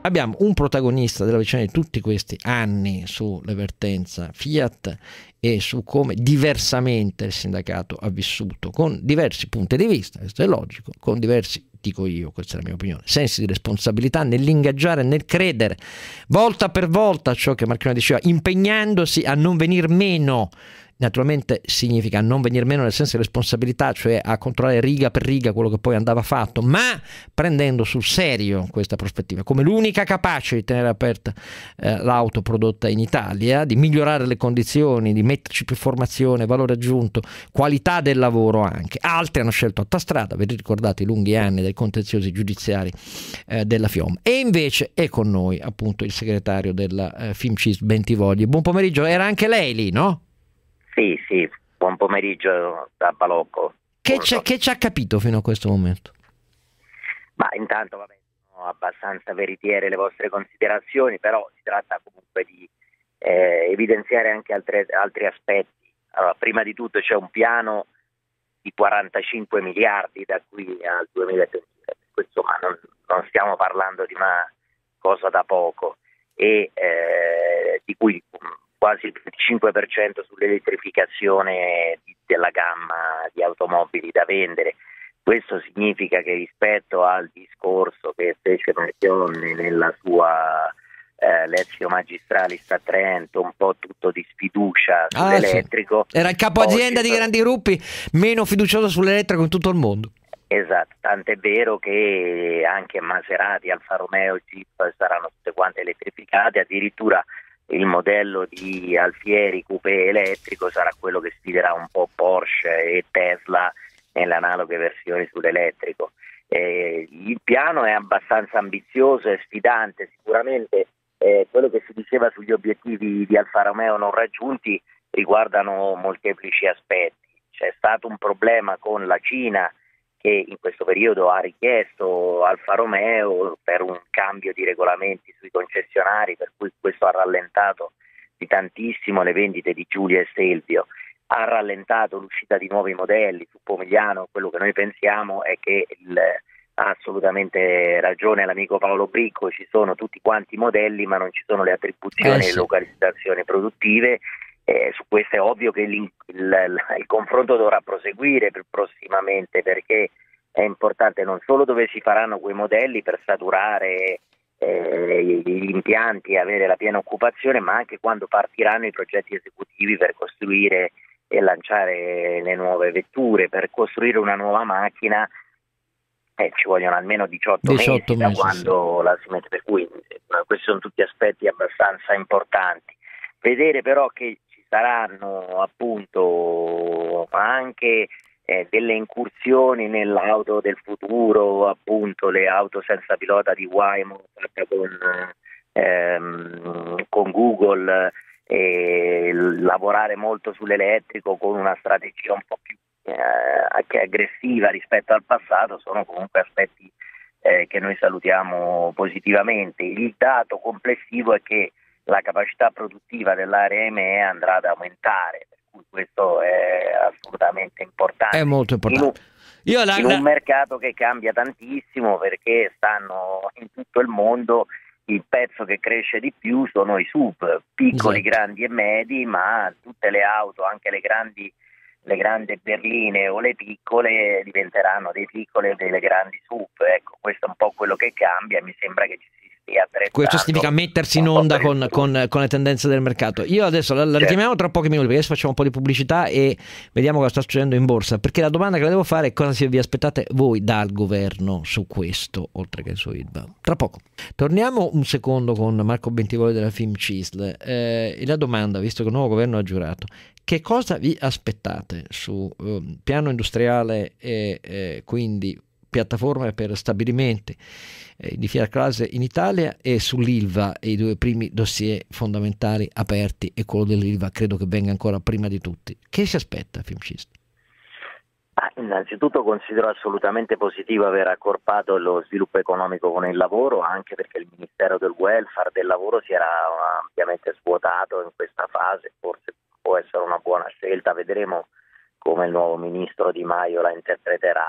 abbiamo un protagonista della vicenda di tutti questi anni sulle vertenza Fiat e su come diversamente il sindacato ha vissuto, con diversi punti di vista, questo è logico, con diversi, dico io, questa è la mia opinione, sensi di responsabilità nell'ingaggiare, nel credere volta per volta a ciò che Marchionne diceva, impegnandosi a non venir meno. Naturalmente significa non venir meno nel senso di responsabilità, cioè a controllare riga per riga quello che poi andava fatto, ma prendendo sul serio questa prospettiva come l'unica capace di tenere aperta l'auto prodotta in Italia, di migliorare le condizioni, di metterci più formazione, valore aggiunto, qualità del lavoro anche. Altri hanno scelto altra strada, vi ricordate i lunghi anni dei contenziosi giudiziari della FIOM. E invece è con noi appunto il segretario della FIMCIS Bentivogli. Buon pomeriggio, era anche lei lì, no? Sì, buon pomeriggio da Balocco. Che ci ha capito fino a questo momento? Ma intanto sono abbastanza veritiere le vostre considerazioni, però si tratta comunque di evidenziare anche altri aspetti. Allora, prima di tutto c'è un piano di 45 miliardi da qui al 2023, insomma non stiamo parlando di una cosa da poco, e di cui quasi il 25% sull'elettrificazione della gamma di automobili da vendere. Questo significa che rispetto al discorso che fece Marchionne nella sua Lezio Magistralis a Trento, un po' tutto di sfiducia sull'elettrico. Sì. Era il capo azienda di grandi gruppi meno fiducioso sull'elettrico in tutto il mondo. Esatto, tant'è vero che anche Maserati, Alfa Romeo, Jeep saranno tutte quante elettrificate, addirittura il modello di Alfieri Coupé elettrico sarà quello che sfiderà un po' Porsche e Tesla nelle analoghe versioni sull'elettrico. Il piano è abbastanza ambizioso e sfidante, sicuramente quello che si diceva sugli obiettivi di Alfa Romeo non raggiunti riguardano molteplici aspetti. C'è stato un problema con la Cina, che in questo periodo ha richiesto Alfa Romeo per un cambio di regolamenti sui concessionari, per cui questo ha rallentato di tantissimo le vendite di Giulia e Stelvio, ha rallentato l'uscita di nuovi modelli su Pomigliano. Quello che noi pensiamo è che ha assolutamente ragione l'amico Paolo Bricco, ci sono tutti quanti i modelli ma non ci sono le attribuzioni e le localizzazioni produttive. Su questo è ovvio che il confronto dovrà proseguire prossimamente, perché è importante non solo dove si faranno quei modelli per saturare gli impianti e avere la piena occupazione, ma anche quando partiranno i progetti esecutivi per costruire e lanciare le nuove vetture. Per costruire una nuova macchina ci vogliono almeno 18 mesi da quando la si mette, per cui questi sono tutti aspetti abbastanza importanti. Vedere però che saranno appunto anche delle incursioni nell'auto del futuro, appunto le auto senza pilota di Waymo fatta con Google, lavorare molto sull'elettrico con una strategia un po' più anche aggressiva rispetto al passato, sono comunque aspetti che noi salutiamo positivamente. Il dato complessivo è che la capacità produttiva dell'area EMEA andrà ad aumentare, per cui questo è assolutamente importante. È molto importante. In un mercato che cambia tantissimo, perché stanno in tutto il mondo, il pezzo che cresce di più sono i SUV, piccoli, grandi e medi, ma tutte le auto, anche le grandi berline o le piccole, diventeranno dei piccoli e delle grandi SUV. Ecco, questo è un po' quello che cambia, mi sembra che ci stia attrezzando. Questo significa mettersi in onda con le tendenze del mercato. Io adesso la richiamiamo tra pochi minuti, perché adesso facciamo un po' di pubblicità e vediamo cosa sta succedendo in borsa, perché la domanda che le devo fare è cosa vi aspettate voi dal governo su questo, oltre che su Ilva. Tra poco. Torniamo un secondo con Marco Bentivogli della FIMCISL. La domanda, visto che il nuovo governo ha giurato, che cosa vi aspettate su piano industriale e quindi piattaforme per stabilimenti di Fiat Chrysler in Italia, e sull'Ilva i due primi dossier fondamentali aperti, e quello dell'Ilva credo che venga ancora prima di tutti. Che si aspetta FIMCISL? Innanzitutto considero assolutamente positivo aver accorpato lo sviluppo economico con il lavoro, anche perché il Ministero del Welfare, del lavoro, si era ampiamente svuotato in questa fase. Forse può essere una buona scelta, vedremo come il nuovo ministro Di Maio la interpreterà.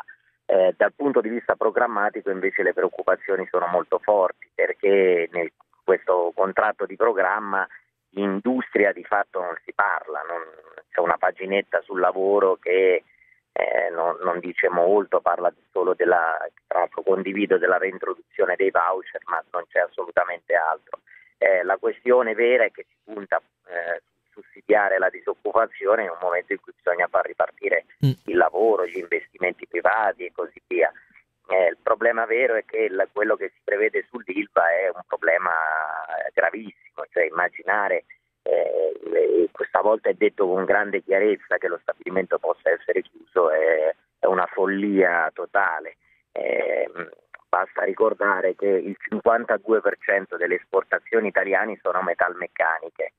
Dal punto di vista programmatico invece le preoccupazioni sono molto forti, perché in questo contratto di programma di industria di fatto non si parla, c'è una paginetta sul lavoro che non dice molto, parla solo tra l'altro condivido della reintroduzione dei voucher, ma non c'è assolutamente altro. La questione vera è che si punta a sussidiare la disoccupazione in un momento in cui bisogna far ripartire il lavoro, gli investimenti privati e così via. Il problema vero è che quello che si prevede sull'ILVA è un problema gravissimo, cioè immaginare, questa volta è detto con grande chiarezza, che lo stabilimento possa essere chiuso è una follia totale. Basta ricordare che il 52% delle esportazioni italiane sono metalmeccaniche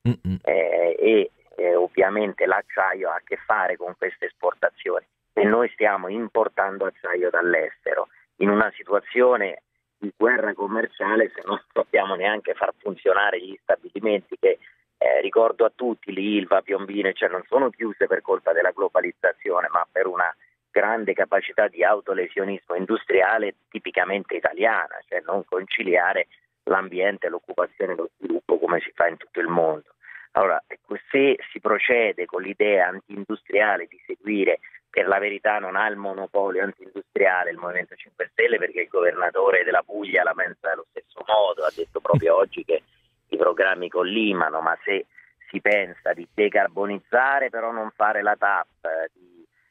e ovviamente l'acciaio ha a che fare con queste esportazioni e noi stiamo importando acciaio dall'estero in una situazione di guerra commerciale, se non sappiamo neanche far funzionare gli stabilimenti che ricordo a tutti, l'Ilva, Piombino, cioè non sono chiuse per colpa della globalizzazione, ma per una grande capacità di autolesionismo industriale tipicamente italiana, cioè non conciliare l'ambiente, l'occupazione e lo sviluppo come si fa in tutto il mondo. Allora, se si procede con l'idea anti-industriale di seguire, per la verità non ha il monopolio anti-industriale il Movimento 5 Stelle, perché il governatore della Puglia la pensa allo stesso modo, ha detto proprio oggi che i programmi collimano, ma se si pensa di decarbonizzare però non fare la TAP, di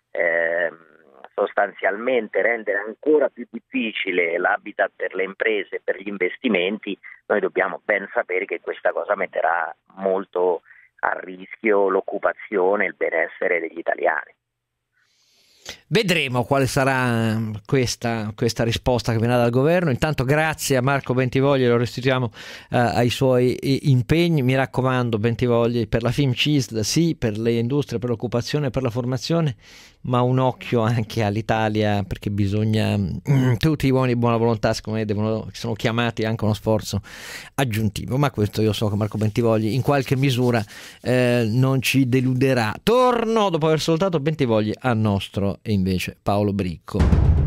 sostanzialmente rendere ancora più difficile l'habitat per le imprese e per gli investimenti, noi dobbiamo ben sapere che questa cosa metterà molto a rischio l'occupazione e il benessere degli italiani. Vedremo quale sarà questa risposta che verrà dal governo. Intanto grazie a Marco Bentivogli, lo restituiamo ai suoi impegni. Mi raccomando, Bentivogli, per la FIMCISL sì, per le industrie, per l'occupazione, per la formazione, ma un occhio anche all'Italia, perché bisogna tutti gli uomini di buona volontà, secondo me, sono chiamati anche a uno sforzo aggiuntivo, ma questo io so che Marco Bentivogli in qualche misura non ci deluderà. Torno dopo aver salutato Bentivogli al nostro e invece Paolo Bricco.